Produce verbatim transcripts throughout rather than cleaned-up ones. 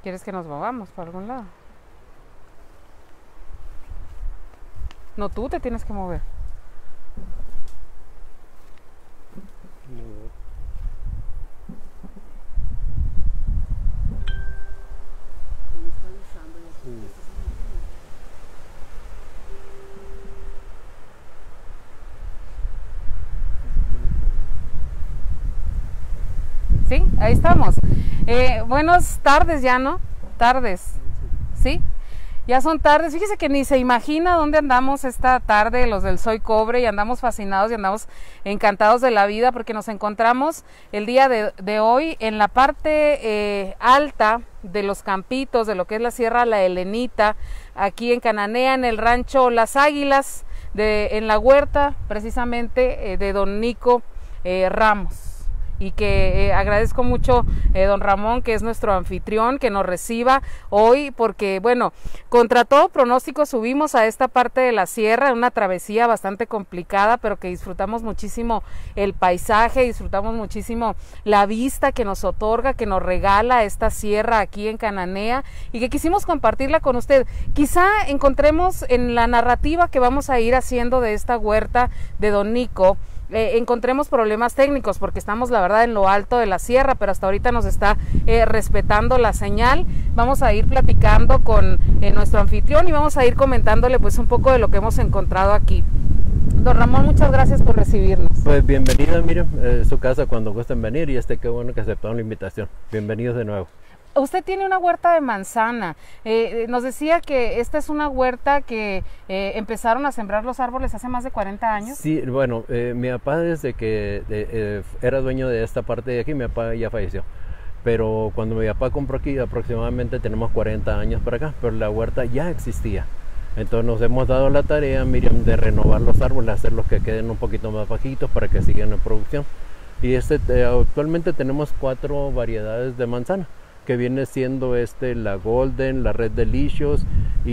¿Quieres que nos movamos para algún lado? No, tú te tienes que mover. Sí, ahí estamos. Eh, buenas tardes ya, ¿no? Tardes. ¿Sí? Ya son tardes. Fíjese que ni se imagina dónde andamos esta tarde los del Soy Cobre, y andamos fascinados y andamos encantados de la vida porque nos encontramos el día de, de hoy en la parte eh, alta de los campitos, de lo que es la Sierra La Helenita, aquí en Cananea, en el rancho Las Águilas, de, en la huerta precisamente eh, de don Nico eh, Ramos. Y que eh, agradezco mucho eh, don Ramón, que es nuestro anfitrión, que nos reciba hoy, porque bueno, contra todo pronóstico subimos a esta parte de la sierra, una travesía bastante complicada, pero que disfrutamos muchísimo el paisaje, disfrutamos muchísimo la vista que nos otorga, que nos regala esta sierra aquí en Cananea, y que quisimos compartirla con usted. Quizá encontremos en la narrativa que vamos a ir haciendo de esta huerta de don Nico, Eh, encontremos problemas técnicos, porque estamos la verdad en lo alto de la sierra, pero hasta ahorita nos está eh, respetando la señal. Vamos a ir platicando con eh, nuestro anfitrión y vamos a ir comentándole pues un poco de lo que hemos encontrado aquí. Don Ramón, muchas gracias por recibirnos. Pues bienvenida, Miriam, eh, su casa cuando gusten venir, y este qué bueno que aceptaron la invitación. Bienvenidos de nuevo. Usted tiene una huerta de manzana. Eh, nos decía que esta es una huerta que eh, empezaron a sembrar los árboles hace más de cuarenta años. Sí, bueno, eh, mi papá desde que de, eh, era dueño de esta parte de aquí, mi papá ya falleció. Pero cuando mi papá compró aquí, aproximadamente tenemos cuarenta años para acá, pero la huerta ya existía. Entonces nos hemos dado la tarea, Miriam, de renovar los árboles, hacerlos que queden un poquito más bajitos para que sigan en producción. Y este, eh, actualmente tenemos cuatro variedades de manzana, que viene siendo este la Golden, la Red Delicious,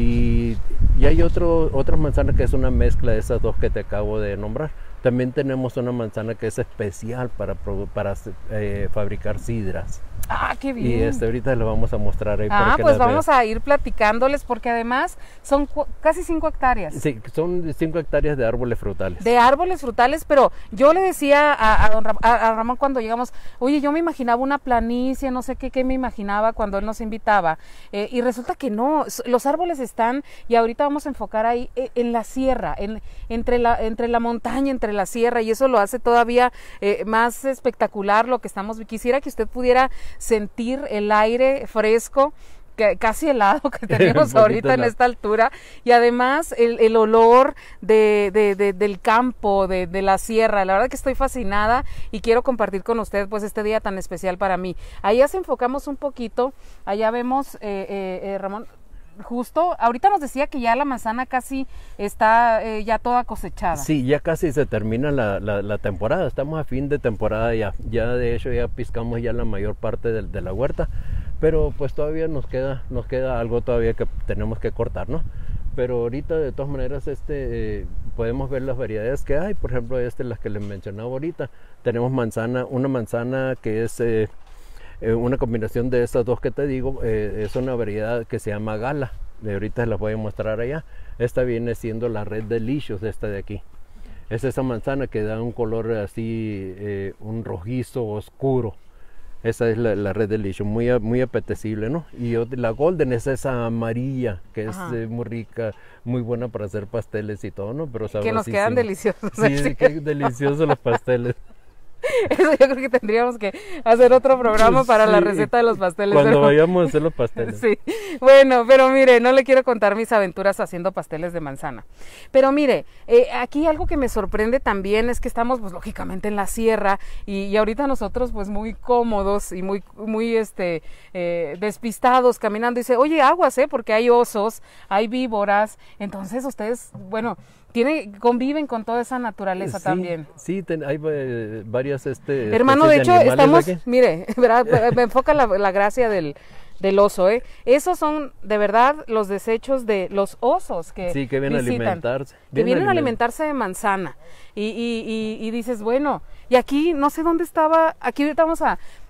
y, y hay otro, otra manzana que es una mezcla de esas dos que te acabo de nombrar. También tenemos una manzana que es especial para, para eh, fabricar sidras. Ah, qué bien. Y este, ahorita lo vamos a mostrar ahí. Ah, para que pues las vamos vean. a ir platicándoles, porque además son casi cinco hectáreas. Sí, son cinco hectáreas de árboles frutales. De árboles frutales, pero yo le decía a, a, don Ram, a, a Ramón cuando llegamos, oye, yo me imaginaba una planicie, no sé qué, qué me imaginaba cuando él nos invitaba, eh, y resulta que no, los árboles están, y ahorita vamos a enfocar ahí, eh, en la sierra, en, entre, la, entre la montaña, entre la sierra, y eso lo hace todavía eh, más espectacular lo que estamos. Quisiera que usted pudiera sentir el aire fresco, que, casi helado que tenemos ahorita en esta altura, y además el, el olor de, de, de, del campo, de, de la sierra. La verdad que estoy fascinada y quiero compartir con usted pues este día tan especial para mí. Allá se enfocamos un poquito, allá vemos, eh, eh, eh, Ramón, justo, ahorita nos decía que ya la manzana casi está eh, ya toda cosechada. Sí, ya casi se termina la, la, la temporada, estamos a fin de temporada ya, ya de hecho ya piscamos ya la mayor parte de, de la huerta, pero pues todavía nos queda, nos queda algo todavía que tenemos que cortar, ¿no? Pero ahorita de todas maneras este, eh, podemos ver las variedades que hay, por ejemplo este, las que les mencionaba ahorita, tenemos manzana, una manzana que es... Eh, Eh, una combinación de estas dos que te digo, eh, es una variedad que se llama Gala, de ahorita las voy a mostrar allá. Esta viene siendo la Red Delicious, esta de aquí. Es esa manzana que da un color así, eh, un rojizo oscuro. Esa es la, la Red Delicious, muy, muy apetecible, ¿no? Y la Golden es esa amarilla, que es eh, muy rica, muy buena para hacer pasteles y todo, ¿no? Pero que nos quedan deliciosos. Sí, qué deliciosos los pasteles. Eso yo creo que tendríamos que hacer otro programa para sí, la receta de los pasteles. Cuando pero... vayamos a hacer los pasteles. Sí, bueno, pero mire, no le quiero contar mis aventuras haciendo pasteles de manzana. Pero mire, eh, aquí algo que me sorprende también es que estamos, pues lógicamente en la sierra, y, y ahorita nosotros pues muy cómodos y muy, muy este, eh, despistados caminando. Y dice, oye, aguas, ¿eh? Porque hay osos, hay víboras. Entonces ustedes, bueno... Tiene, conviven con toda esa naturaleza sí, también. Sí, ten, hay eh, varias este, hermano, de hecho, de estamos, aquí. Mire, ¿verdad? Me enfoca la, la gracia del, del oso, ¿eh? Esos son, de verdad, los desechos de los osos que Sí, que vienen visitan, a alimentarse. Que vienen, vienen a alimentarse de manzana. Y, y, y, y dices, bueno, y aquí, no sé dónde estaba, aquí ahorita vamos a...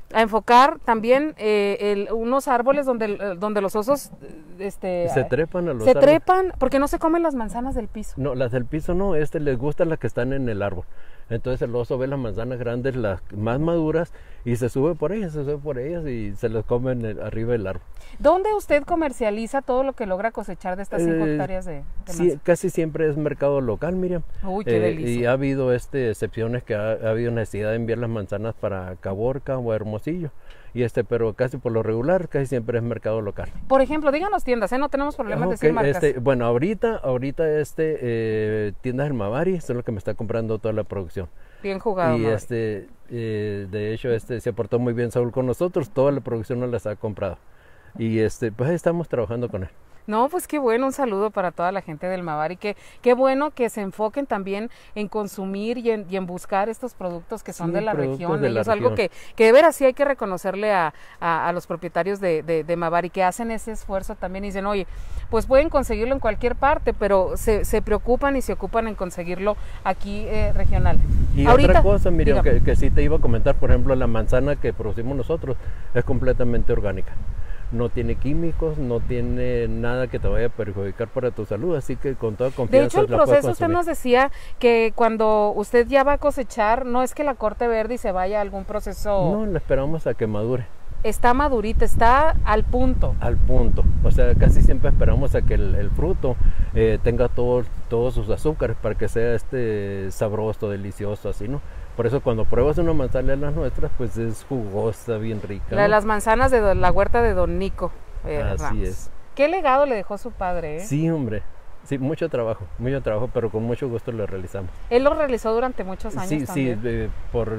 a enfocar también eh, el, unos árboles donde, donde los osos este, se trepan a los se árboles. trepan porque no se comen las manzanas del piso. No, las del piso no, este les gustan las que están en el árbol. Entonces el oso ve las manzanas grandes, las más maduras, y se sube por ellas, se sube por ellas y se las come en el, arriba del árbol. ¿Dónde usted comercializa todo lo que logra cosechar de estas cinco Eh, hectáreas de, de sí, manzana? casi siempre es mercado local, Miriam. Uy, qué Eh, delicia. y ha habido este, excepciones que ha, ha habido necesidad de enviar las manzanas para Caborca o Hermosillo. Y este, pero casi por lo regular, casi siempre es mercado local. Por ejemplo, díganos tiendas, ¿eh? No tenemos problemas de Ok, decir marcas. este, bueno, ahorita, ahorita este, eh, tiendas del Mavari son los que me está comprando toda la producción. Bien jugado, Y Mauri. este, eh, de hecho, este se portó muy bien Saúl con nosotros, toda la producción nos las ha comprado. Y este, pues ahí estamos trabajando con él. No, pues qué bueno, un saludo para toda la gente del Mavari, que qué bueno que se enfoquen también en consumir y en, y en buscar estos productos que son Sí, de la productos región. de la Es algo región. que, que de veras sí hay que reconocerle a, a, a los propietarios de, de, de Mavari, que hacen ese esfuerzo también y dicen, oye, pues pueden conseguirlo en cualquier parte, pero se, se preocupan y se ocupan en conseguirlo aquí eh, regional. Y Ahorita, otra cosa, Miriam, dígame. que, que sí te iba a comentar, por ejemplo, la manzana que producimos nosotros es completamente orgánica. No tiene químicos, no tiene nada que te vaya a perjudicar para tu salud, así que con toda De confianza hecho, el la puedes proceso usted consumir. nos decía que cuando usted ya va a cosechar, no es que la corte verde y se vaya a algún proceso, No, la esperamos a que madure, está madurita, está al punto. al punto. O sea, casi siempre esperamos a que el, el fruto eh, tenga todo, todos sus azúcares para que sea este sabroso, delicioso, así, ¿no? Por eso cuando pruebas una manzana de las nuestras, pues es jugosa, bien rica, La de ¿no? las manzanas de do- la huerta de Don Nico. eh, Así Ramos. es. ¿Qué legado le dejó su padre? eh? Sí, hombre. Sí, mucho trabajo, mucho trabajo, pero con mucho gusto lo realizamos. Él lo realizó durante muchos años Sí, sí, también. eh, por,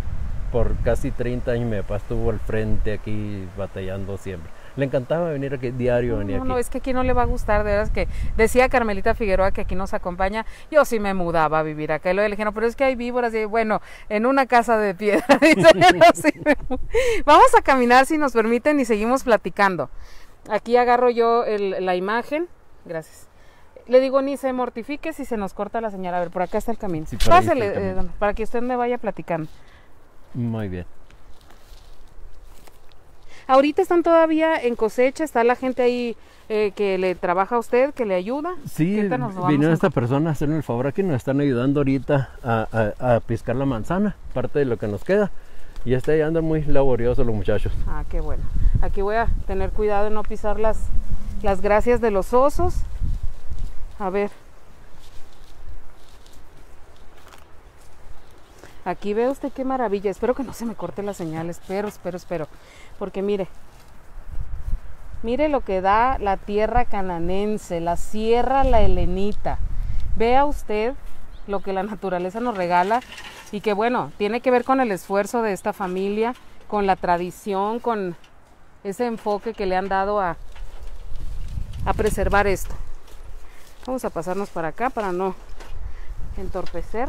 por casi treinta años mi papá estuvo al frente aquí batallando siempre. Le encantaba venir aquí, diario No, venía no, aquí. no, es que aquí no le va a gustar, de veras que decía Carmelita Figueroa que aquí nos acompaña, yo sí me mudaba a vivir acá, y luego le dijeron, pero es que hay víboras, y bueno, en una casa de piedra, dice, "Yo sí me mu-". Vamos a caminar si nos permiten y seguimos platicando. Aquí agarro yo el- la imagen, gracias. Le digo, ni se mortifique si se nos corta la señal, a ver, por acá está el camino. Sí, por ahí está Pásele, el camino. eh, don, para que usted me vaya platicando. Muy bien. Ahorita están todavía en cosecha, está la gente ahí eh, que le trabaja a usted, que le ayuda. Sí, Ahorita nos lo vamos vinieron a- estas personas a hacernos el favor aquí, nos están ayudando ahorita a, a, a piscar la manzana, parte de lo que nos queda. Y este ahí andan muy laboriosos los muchachos. Ah, qué bueno. Aquí voy a tener cuidado de no pisar las, las gracias de los osos. A ver. Aquí ve usted qué maravilla. Espero que no se me corte la señal. Espero, espero, espero. Porque mire. Mire lo que da la tierra cananense, la sierra La Helenita. Vea usted lo que la naturaleza nos regala y que bueno, tiene que ver con el esfuerzo de esta familia, con la tradición, con ese enfoque que le han dado a, a preservar esto. Vamos a pasarnos para acá para no entorpecer.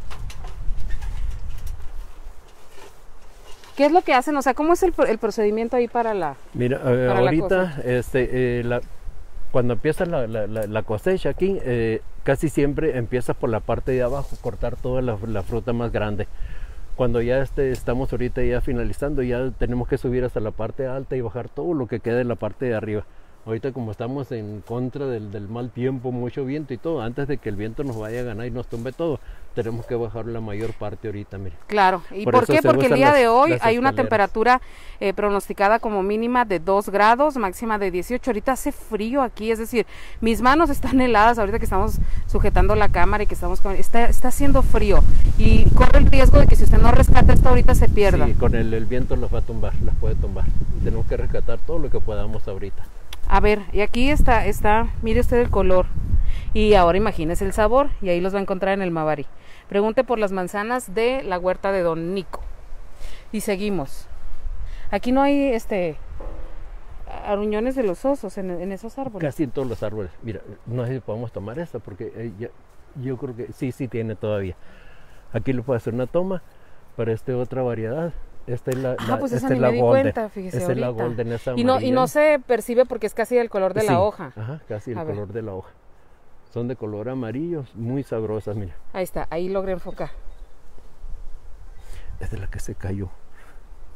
¿Qué es lo que hacen? O sea, ¿cómo es el, el procedimiento ahí para la... Mira, eh, Para la ahorita, este, eh, la- cuando empieza la, la- la- la cosecha aquí, eh, casi siempre empieza por la parte de abajo, cortar toda la, la fruta más grande. Cuando ya este, estamos ahorita ya finalizando, ya tenemos que subir hasta la parte alta y bajar todo lo que queda en la parte de arriba. Ahorita como estamos en contra del, del mal tiempo, mucho viento y todo, antes de que el viento nos vaya a ganar y nos tumbe todo, tenemos que bajar la mayor parte ahorita, mire. Claro, ¿y Por por, eso qué? se Porque el usan día las- de hoy las hay una escaleras. temperatura eh, pronosticada como mínima de dos grados, máxima de dieciocho. Ahorita hace frío aquí, es decir, mis manos están heladas ahorita que estamos sujetando la cámara y que estamos con... Está, está haciendo frío y corre el riesgo de que si usted no rescata esto ahorita se pierda. Sí, con el, el viento las va a tumbar, las puede tumbar. Tenemos que rescatar todo lo que podamos ahorita. A ver, y aquí está, está, mire usted el color. Y ahora imagínese el sabor, y ahí los va a encontrar en el Mavari. Pregunte por las manzanas de la huerta de Don Nico. Y seguimos. Aquí no hay este aruñones de los osos en, en esos árboles. Casi en todos los árboles. Mira, no sé si podemos tomar esta porque eh, ya- yo creo que sí, sí tiene todavía. Aquí le puedo hacer una toma para esta otra variedad. Esta es la, Ah, la- pues esta esa es ni la me di golden. cuenta, fíjese Esta es la ahorita. golden, esta Y no, y amarilla. no se percibe porque es casi del color de Sí, la hoja. Ajá, casi el A ver. color de la hoja. Son de color amarillo, muy sabrosas, mira. Ahí está, ahí logré enfocar. Es de la que se cayó.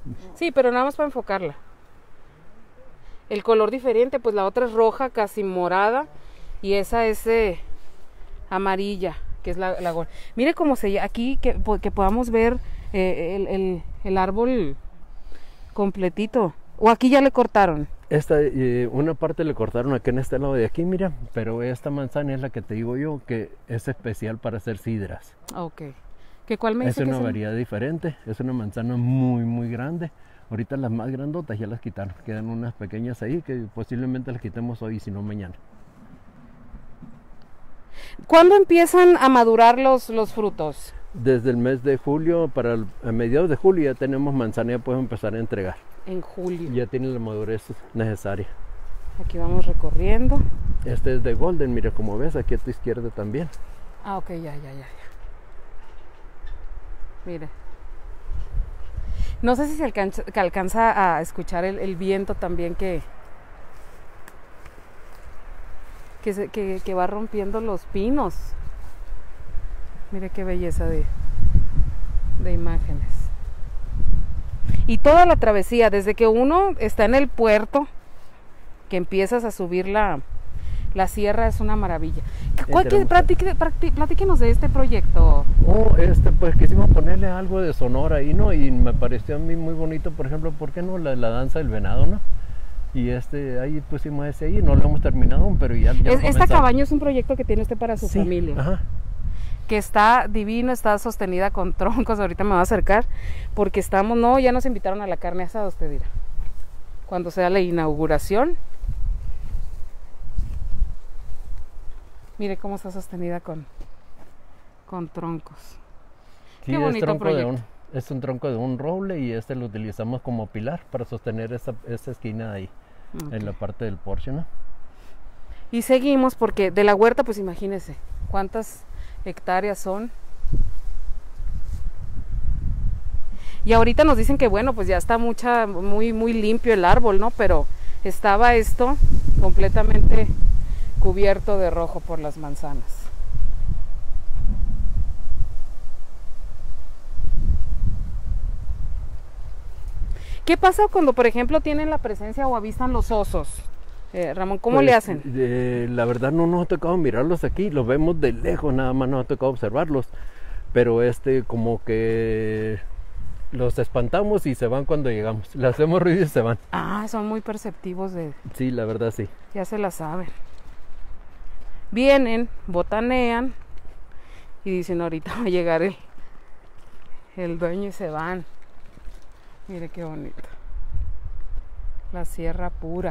Sí, pero nada más para enfocarla. El color diferente, pues la otra es roja, casi morada, y esa es eh, amarilla, que es la, la gorda. Mire cómo se aquí que, que podamos ver eh, el, el, el árbol completito. O aquí ya le cortaron. Esta, eh, una parte le cortaron aquí en este lado de aquí, mira, pero esta manzana es la que te digo yo que es especial para hacer sidras. Ok. ¿Qué cuál me Es dice que una es? variedad diferente, es una manzana muy muy grande. Ahorita las más grandotas ya las quitaron, quedan unas pequeñas ahí que posiblemente las quitemos hoy, si no mañana. ¿Cuándo empiezan a madurar los, los frutos? Desde el mes de julio, para el, a mediados de julio ya tenemos manzana, ya podemos empezar a entregar. En julio. Ya tiene la madurez necesaria. Aquí vamos recorriendo. Este es de golden, mira como ves, aquí a tu izquierda también. Ah, ok, ya, ya, ya, ya. Mire. No sé si se alcanza, que alcanza a escuchar el, el viento también que, que, se, que, que va rompiendo los pinos. Mire qué belleza de, de imágenes. Y toda la travesía, desde que uno está en el puerto, que empiezas a subir la, la sierra, es una maravilla. ¿Cuál, que, platique, platique, platíquenos de este proyecto. Oh, este, pues quisimos ponerle algo de Sonora ahí, ¿no? Y me pareció a mí muy bonito, por ejemplo, ¿por qué no? La, la danza del venado, ¿no? Y este, ahí pusimos ese ahí, no lo hemos terminado aún, pero ya, ya es, Esta cabaña es un proyecto que tiene usted para su sí, familia. Ajá. Que está divino, está sostenida con troncos, ahorita me va a acercar, porque estamos, no, ya nos invitaron a la carne asada, usted dirá, cuando sea la inauguración. Mire cómo está sostenida con, con troncos. Sí, Qué bonito es tronco proyecto. de un, es un tronco de un roble y este lo utilizamos como pilar para sostener esa, esa esquina ahí, okay, en la parte del porche, ¿no? Y seguimos porque de la huerta, pues imagínese, cuántas hectáreas son. Y ahorita nos dicen que bueno, pues ya está mucha, muy, muy limpio el árbol, ¿no? Pero estaba esto completamente cubierto de rojo por las manzanas. ¿Qué pasa cuando, por ejemplo, tienen la presencia o avistan los osos? Eh, Ramón, ¿cómo pues, le hacen? Eh, la verdad no nos ha tocado mirarlos aquí, los vemos de lejos, nada más nos ha tocado observarlos, pero este como que los espantamos y se van cuando llegamos, le hacemos ruido y se van. Ah, son muy perceptivos de... Sí, la verdad sí. Ya se la saben. Vienen, botanean y dicen ahorita va a llegar el, el dueño y se van. Mire qué bonito. La sierra pura.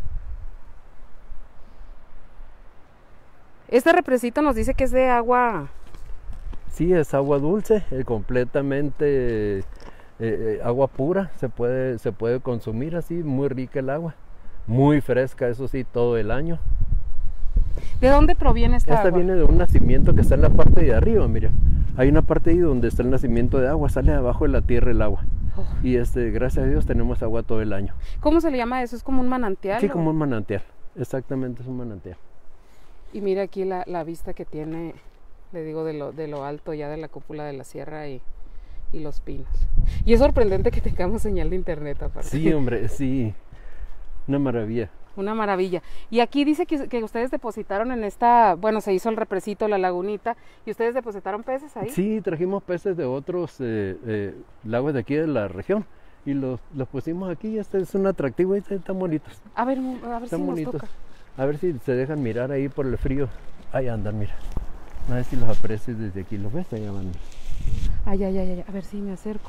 Este represito nos dice que es de agua. Sí, es agua dulce, eh, completamente eh, eh, agua pura, se puede, se puede consumir así, muy rica el agua, muy fresca, eso sí, todo el año. ¿De dónde proviene esta, esta agua? Esta viene de un nacimiento que está en la parte de arriba, mira, hay una parte ahí donde está el nacimiento de agua, sale de abajo de la tierra el agua. Oh. Y este, gracias a Dios tenemos agua todo el año. ¿Cómo se le llama eso? ¿Es como un manantial? Sí, ¿o? como un manantial, exactamente, es un manantial. Y mira aquí la, la vista que tiene, le digo, de lo, de lo alto ya de la cúpula de la sierra y, y los pinos. Y es sorprendente que tengamos señal de internet aparte. Sí, hombre, sí, una maravilla. Una maravilla. Y aquí dice que, que ustedes depositaron en esta, bueno, se hizo el represito, la lagunita, y ustedes depositaron peces ahí. Sí, trajimos peces de otros eh, eh, lagos de aquí de la región y los, los pusimos aquí. Este es un atractivo y están bonitos. A ver, a ver están si bonitos. nos toca. A ver si se dejan mirar ahí por el frío. Ahí andan, mira. A ver si los aprecias desde aquí. ¿Los ves? Ahí van. Ay, ay, ay, ay. A ver si me acerco.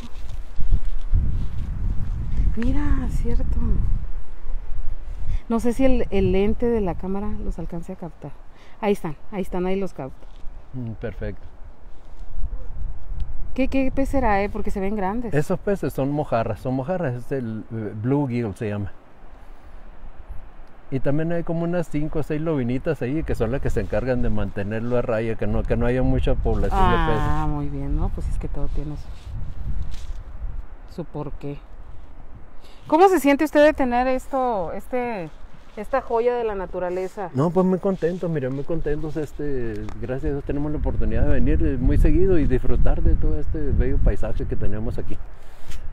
Mira, cierto. No sé si el, el lente de la cámara los alcance a captar. Ahí están, ahí están, ahí los capto. Mm, perfecto. ¿Qué, qué pez será, eh? Porque se ven grandes. Esos peces son mojarras, son mojarras, es el uh, bluegill se llama. Y también hay como unas cinco o seis lobinitas ahí que son las que se encargan de mantenerlo a raya, que no, que no haya mucha población ah, de peces. Ah, muy bien, ¿no? Pues es que todo tiene su, su porqué. ¿Cómo se siente usted de tener esto, este, esta joya de la naturaleza? No, pues muy contentos, mira, muy contentos. Este, gracias a Dios tenemos la oportunidad de venir muy seguido y disfrutar de todo este bello paisaje que tenemos aquí.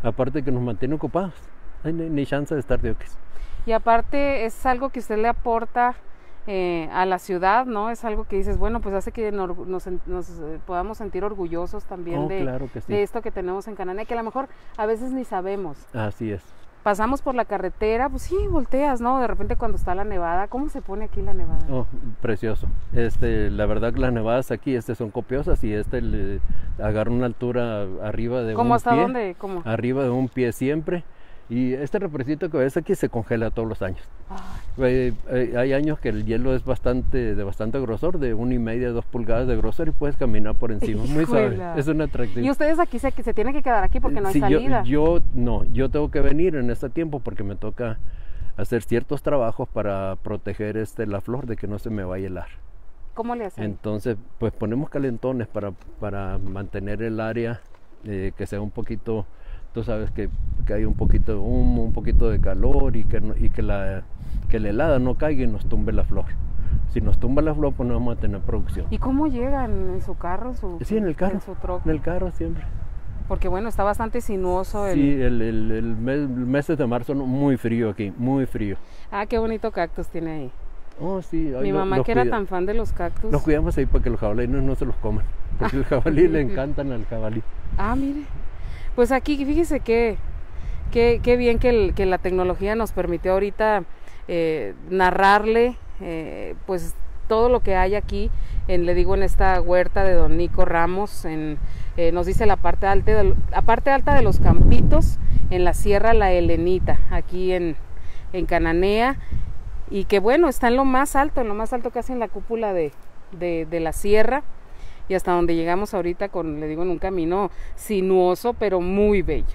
aparte que nos mantiene ocupados, no hay ni, ni chance de estar de oquis. Y aparte es algo que usted le aporta eh, a la ciudad, ¿no? Es algo que dices, bueno, pues hace que nos, nos, nos podamos sentir orgullosos también Oh, de, claro que sí. de esto que tenemos en Cananea, que a lo mejor a veces ni sabemos. Así es. Pasamos por la carretera, pues sí, volteas, ¿no? De repente cuando está la nevada, ¿cómo se pone aquí la nevada? Oh, precioso. Este, la verdad que las nevadas aquí este, son copiosas y este le agarra una altura arriba de ¿Cómo un hasta pie. dónde? ¿Cómo? Arriba de un pie siempre. Y este represito que ves aquí se congela todos los años. Eh, eh, hay años que el hielo es bastante de bastante grosor, de una y media, dos pulgadas de grosor y puedes caminar por encima. Muy suave. Es un atractivo. Y ustedes aquí se, se tienen que quedar aquí porque no hay sí, salida. Yo, yo no, yo tengo que venir en este tiempo porque me toca hacer ciertos trabajos para proteger este la flor de que no se me vaya a helar. ¿Cómo le hacen? Entonces, pues ponemos calentones para, para mantener el área eh, que sea un poquito, tú sabes que, que hay un poquito de humo, un poquito de calor y que, no, y que, la, que la helada no caiga y nos tumbe la flor. Si nos tumba la flor, pues no vamos a tener producción. ¿Y cómo llegan? ¿En su carro? En su, sí, en el carro. En su troca. En el carro siempre. Porque bueno, está bastante sinuoso. El... Sí, el, el, el mes, el meses de marzo muy frío aquí, muy frío. Ah, qué bonito cactus tiene ahí. Oh, sí. Mi lo, mamá que era tan fan de los cactus. Los cuidamos ahí para que los jabalíes no, no se los coman. Porque el jabalí le encantan al jabalí. Ah, mire. Pues aquí, fíjese que, que, que bien que, el, que la tecnología nos permitió ahorita eh, narrarle eh, pues todo lo que hay aquí, en, le digo, en esta huerta de don Nico Ramos, en, eh, nos dice la parte, alta de, la parte alta de los Campitos, en la Sierra La Helenita, aquí en, en Cananea, y que bueno, está en lo más alto, en lo más alto casi en la cúpula de, de, de la sierra, y hasta donde llegamos ahorita con, le digo, en un camino sinuoso, pero muy bello,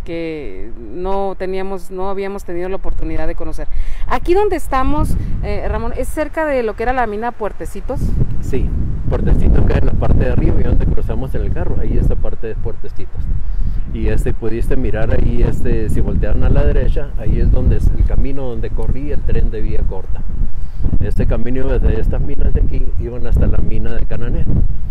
que no teníamos, no habíamos tenido la oportunidad de conocer. Aquí donde estamos, eh, Ramón, ¿es cerca de lo que era la mina Puertecitos? Sí, Puertecitos que es en la parte de arriba y donde cruzamos en el carro, ahí esta parte es Puertecitos. Y este pudiste mirar ahí, este, si voltearon a la derecha, ahí es donde es el camino donde corría el tren de vía corta. Este camino desde estas minas de aquí iban hasta la mina de Cananea.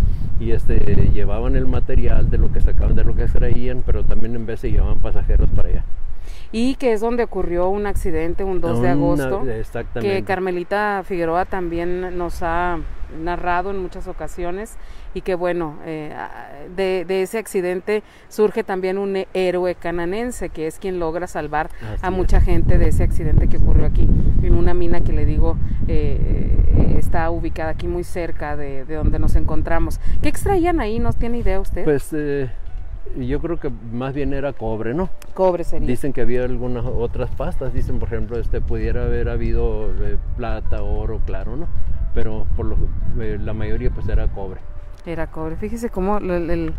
Y este, llevaban el material de lo que sacaban, de lo que extraían, pero también en vez se llevaban pasajeros para allá. Y que es donde ocurrió un accidente un dos de agosto, que Carmelita Figueroa también nos ha narrado en muchas ocasiones, y que bueno, eh, de, de ese accidente surge también un héroe cananense, que es quien logra salvar Así a mucha es. gente de ese accidente que ocurrió aquí, en una mina que le digo, eh, está ubicada aquí muy cerca de, de donde nos encontramos. ¿Qué extraían ahí? ¿No tiene idea usted? Pues eh, yo creo que más bien era cobre, ¿no? Cobre sería. Dicen que había algunas otras pastas, dicen por ejemplo, este pudiera haber habido eh, plata, oro, claro, ¿no? Pero por lo, eh, la mayoría pues era cobre. Era cobre. Fíjese cómo el, el,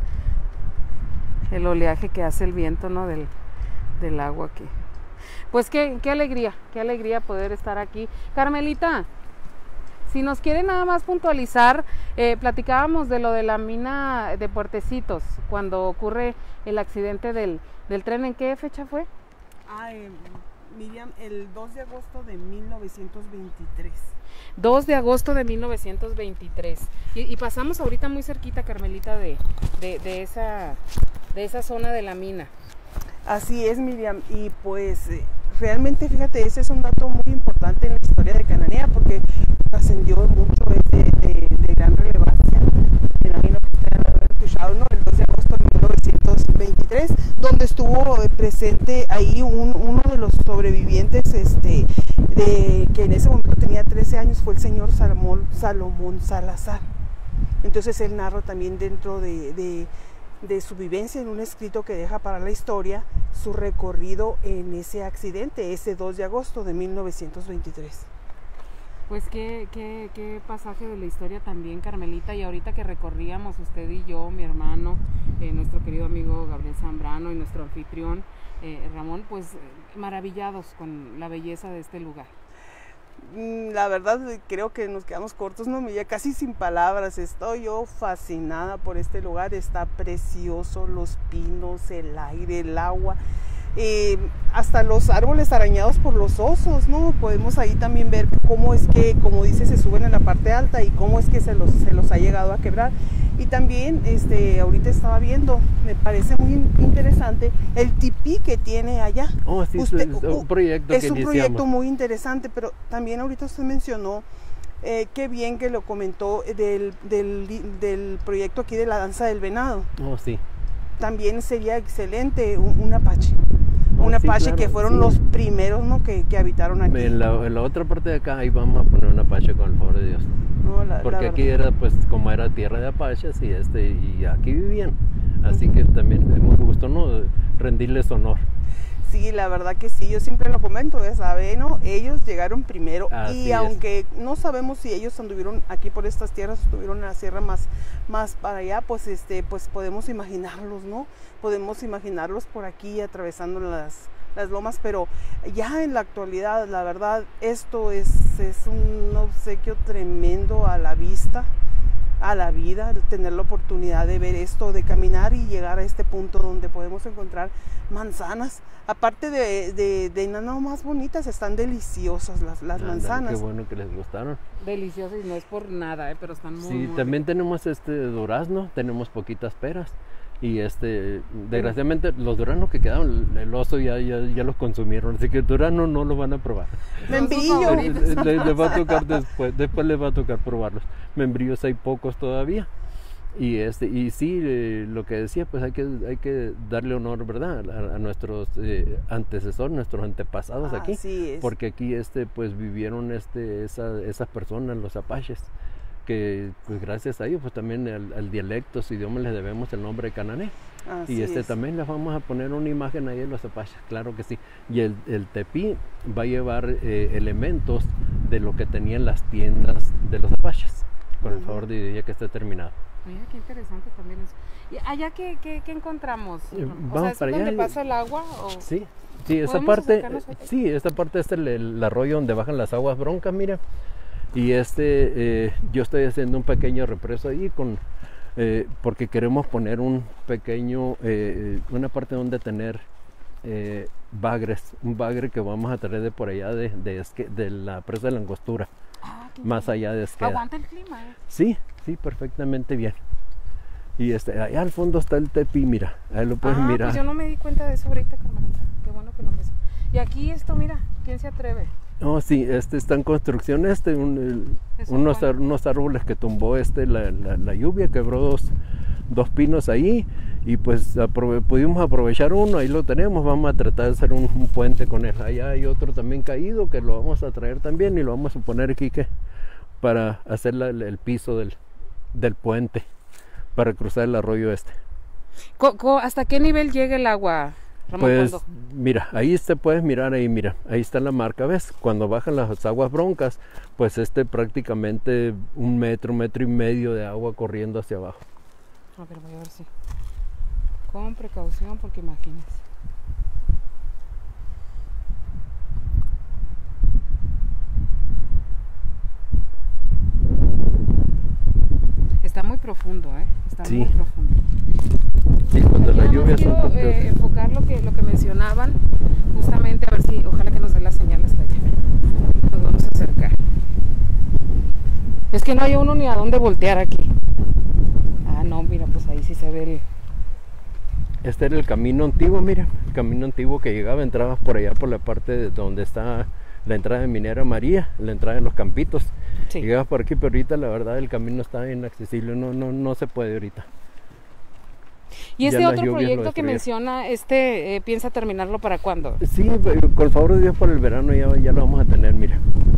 el oleaje que hace el viento, ¿no? Del, del agua aquí. Pues qué, qué alegría, qué alegría poder estar aquí. Carmelita, si nos quiere nada más puntualizar, eh, platicábamos de lo de la mina de Puertecitos, cuando ocurre el accidente del, del tren. ¿En qué fecha fue? Ah, eh, Miriam, el dos de agosto de mil novecientos veintitrés. dos de agosto de mil novecientos veintitrés. Y, y pasamos ahorita muy cerquita, Carmelita, de, de, de, esa, de esa zona de la mina. Así es, Miriam, y pues eh, realmente, fíjate, ese es un dato muy importante en la historia de Cananea, porque trascendió mucho, es de, de, de gran relevancia. Me imagino que ustedes han haber escuchado, ¿no? El dos de agosto de mil novecientos veintitrés, donde estuvo presente ahí un, uno de los sobrevivientes, este, de, que en ese momento tenía trece años, fue el señor Salomón, Salomón Salazar. Entonces él narra también dentro de, de, de su vivencia en un escrito que deja para la historia su recorrido en ese accidente, ese dos de agosto de mil novecientos veintitrés. Pues qué, qué, qué pasaje de la historia también, Carmelita, y ahorita que recorríamos usted y yo, mi hermano, eh, nuestro querido amigo Gabriel Zambrano y nuestro anfitrión eh, Ramón, pues maravillados con la belleza de este lugar. La verdad creo que nos quedamos cortos, no, ya casi sin palabras. Estoy yo fascinada por este lugar, está precioso, los pinos, el aire, el agua. eh, hasta los árboles arañados por los osos, ¿no? Podemos ahí también ver cómo es que, como dice, se suben en la parte alta y cómo es que se los, se los ha llegado a quebrar. Y también, este, ahorita estaba viendo, me parece muy interesante el tipí que tiene allá. Oh, sí, Usted, es un proyecto es que un iniciamos. proyecto muy interesante, pero también ahorita usted mencionó, eh, qué bien que lo comentó del, del, del proyecto aquí de la danza del venado. Oh, sí. También sería excelente un, un apache. Oh, un sí, apache claro, que fueron sí. los primeros, ¿no? que, que habitaron aquí. En la, en la otra parte de acá, ahí vamos a poner un apache con el favor de Dios. No, la, Porque la aquí verdad. era, pues, como era tierra de apaches y este y aquí vivían. Así que también es muy justo, ¿no? Rendirles honor. Sí, la verdad que sí, yo siempre lo comento, ya saben, ¿no? Ellos llegaron primero. Así Y es. aunque no sabemos si ellos anduvieron aquí por estas tierras, estuvieron en la sierra más, más para allá, pues este, pues podemos imaginarlos, ¿no? Podemos imaginarlos por aquí atravesando las, las lomas, pero ya en la actualidad, la verdad, esto es, es un obsequio tremendo a la vista, a la vida, tener la oportunidad de ver esto, de caminar y llegar a este punto donde podemos encontrar manzanas. Aparte de, de, de no más bonitas, están deliciosas las, las Ándale, manzanas. Qué bueno que les gustaron. Delicioso y no es por nada, ¿eh? Pero están muy, Sí, muy también tenemos este durazno, tenemos poquitas peras. Y este, desgraciadamente, los duraznos que quedaron, el oso ya, ya, ya los consumieron, así que el durazno no lo van a probar. Membrillo. favoritos. Les, les- les va a tocar después, después les va a tocar probarlos. Membrillos hay pocos todavía. Y este, y sí, eh, lo que decía, pues hay que, hay que darle honor, ¿verdad? A, a nuestros eh, antecesores, nuestros antepasados aquí. Así es. Porque aquí este, pues vivieron este, esa, esas personas, los apaches, que pues gracias a ellos, pues también al, al dialecto, su idioma, les debemos el nombre de Canané. Así Y este es. también les vamos a poner una imagen ahí de los apaches, claro que sí. Y el, el tepí va a llevar eh, elementos de lo que tenían las tiendas de los apaches, con el Ujú. favor de Dios, ya que esté terminado. Mira, qué interesante también eso. ¿Y allá qué, qué, qué encontramos? Eh, o vamos sea, ¿es para allá donde y- pasa el agua? O... Sí, sí, esa ¿Podemos parte, acercarnos aquí? sí, esta parte es el, el arroyo donde bajan las aguas broncas, mira. Y este, eh, yo estoy haciendo un pequeño represo ahí con, eh, porque queremos poner un pequeño, eh, una parte donde tener eh, bagres, un bagre que vamos a traer de por allá de, de, Esque- de de presa de la Angostura, Ah, qué más allá de Esqueda. aguanta el clima, ¿eh? Sí, sí, perfectamente bien. Y este, allá al fondo está el tepí, mira, ahí lo puedes ah, mirar. pues yo no me di cuenta de eso ahorita, Carmelita. Qué bueno que lo ves. Y aquí esto, mira, ¿quién se atreve? No, sí, este está en construcción, este, un- el- Es un unos, buen- ar- unos árboles que tumbó este, la, la- la lluvia, quebró dos, dos pinos ahí y pues aprove- pudimos aprovechar uno, ahí lo tenemos, vamos a tratar de hacer un, un puente con él. Allá hay otro también caído que lo vamos a traer también y lo vamos a poner aquí que, para hacer la- el piso del, del puente, para cruzar el arroyo este. Co- co- ¿Hasta qué nivel llega el agua, Ramón? Pues cuando- mira, ahí te puedes mirar ahí, mira, ahí está la marca, ¿ves? Cuando bajan las aguas broncas, pues este prácticamente un metro, metro y medio de agua corriendo hacia abajo. A ver, voy a ver si. Con precaución, porque imagínense. Está muy profundo, ¿eh? Está Sí. muy profundo. Sí, cuando Aquí la nada más lluvia es un quiero, poquito... eh, enfocar lo que, lo que mencionaban, justamente a ver si, ojalá que nos dé la señal hasta allá. Nos vamos a acercar. Es que no hay uno ni a dónde voltear aquí. Ah, no, mira, pues ahí sí se ve el... Este era el camino antiguo, mira, el camino antiguo que llegaba, entrabas por allá por la parte de donde está la entrada de Minera María, la entrada de los Campitos. Sí. Llegabas por aquí, pero ahorita la verdad el camino está inaccesible, no, no, no se puede ahorita. Y este Ya las otro lluvias lo proyecto que destruyeron. menciona, este eh, ¿piensa terminarlo para cuándo? Sí, con el favor de Dios por el verano ya, ya lo vamos a tener, mira.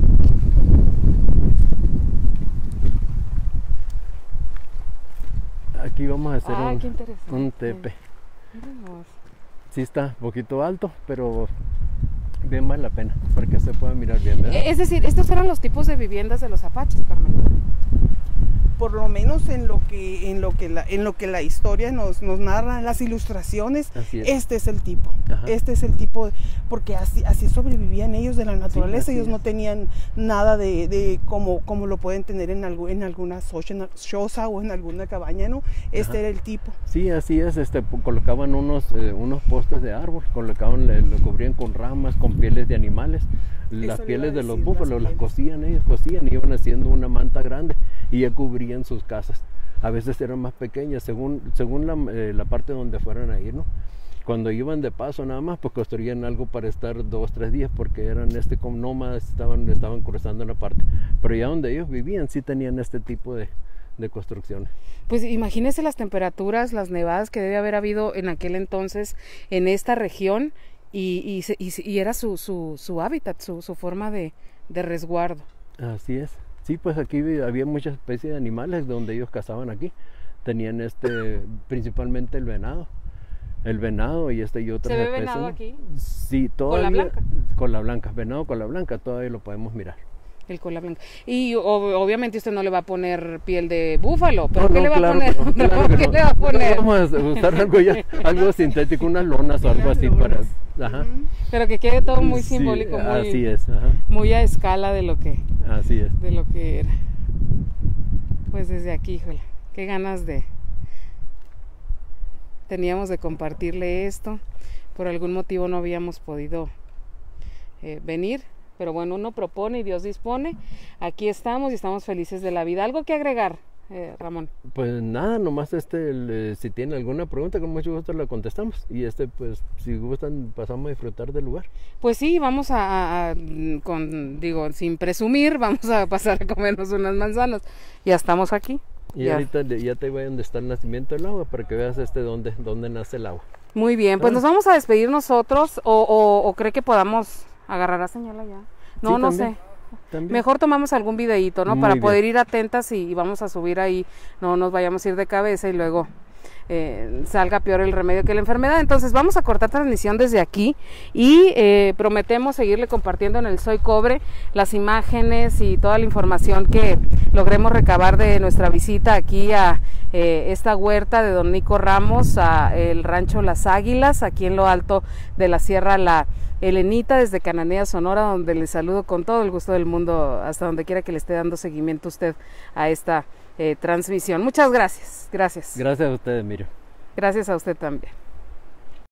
Aquí vamos a hacer Ah, un, qué interesante. un tepe. Mírenos. Sí está un poquito alto, pero bien vale la pena, para que se pueda mirar bien, ¿verdad? Eh, Es decir, estos eran los tipos de viviendas de los apaches, Carmen. por lo menos en lo que en lo que la, en lo que la historia nos, nos narra, las ilustraciones, es. este es el tipo, Ajá. este es el tipo, porque así, así sobrevivían ellos de la naturaleza, sí, ellos es. no tenían nada de, de como, como lo pueden tener en, algo, en alguna choza o en alguna cabaña, ¿no? Este Ajá. era el tipo. Sí, así es, este, colocaban unos, eh, unos postes de árbol, colocaban, le, lo cubrían con ramas, con pieles de animales, las Eso pieles de los búfalos las, las cosían, ellos cosían y iban haciendo una manta grande y ya cubrían sus casas. A veces eran más pequeñas, según, según la, eh, la parte donde fueran a ir, ¿no? Cuando iban de paso nada más, pues construían algo para estar dos, tres días, porque eran este como nómadas, estaban, estaban cruzando la parte. Pero ya donde ellos vivían sí tenían este tipo de, de construcciones. Pues imagínese las temperaturas, las nevadas que debe haber habido en aquel entonces en esta región, y, y, y, y era su, su, su hábitat, su, su forma de, de resguardo. Así es. Sí, pues aquí había muchas especies de animales donde ellos cazaban aquí. Tenían este, principalmente el venado. El venado y este y otras especies. ¿Se ve venado aquí? Sí, todavía. ¿Cola blanca? Cola blanca, venado cola blanca, todavía lo podemos mirar. El cola blanca. Y o, obviamente usted no le va a poner piel de búfalo, pero no, ¿qué, no, le, va claro, a poner? No, claro ¿Qué no. le va a poner? No, vamos a usar algo ya, algo sintético, unas lonas o algo así para. Ajá. Pero que quede todo muy simbólico, sí, muy, así es, ajá. muy a escala de lo que, así es. de lo que era. Pues desde aquí, híjole, qué ganas de teníamos de compartirle esto. Por algún motivo no habíamos podido eh, venir, pero bueno, uno propone y Dios dispone. Aquí estamos y estamos felices de la vida. ¿Algo que agregar, eh, Ramón? Pues nada, nomás este, el, si tienen alguna pregunta, con mucho gusto la contestamos. Y este, pues, si gustan, pasamos a disfrutar del lugar. Pues sí, vamos a, a, a con, digo, sin presumir, vamos a pasar a comernos unas manzanas. Ya estamos aquí. Y ya. ahorita ya te voy a donde está el nacimiento del agua, para que veas este dónde, dónde nace el agua. Muy bien, pues nos vamos a despedir nosotros, o, o, o cree que podamos agarrar la señal allá. No, sí, no también, sé. También. Mejor tomamos algún videíto, ¿no? Muy Para bien. poder ir atentas y, y vamos a subir ahí, no nos vayamos a ir de cabeza y luego eh, salga peor el remedio que la enfermedad. Entonces vamos a cortar transmisión desde aquí y eh, prometemos seguirle compartiendo en el Soy Cobre las imágenes y toda la información que logremos recabar de nuestra visita aquí a eh, esta huerta de don Nico Ramos, a el rancho Las Águilas, aquí en lo alto de la Sierra La Helenita, desde Cananea, Sonora, donde le saludo con todo el gusto del mundo, hasta donde quiera que le esté dando seguimiento usted a esta eh, transmisión. Muchas gracias, gracias. Gracias a ustedes, Miriam. Gracias a usted también.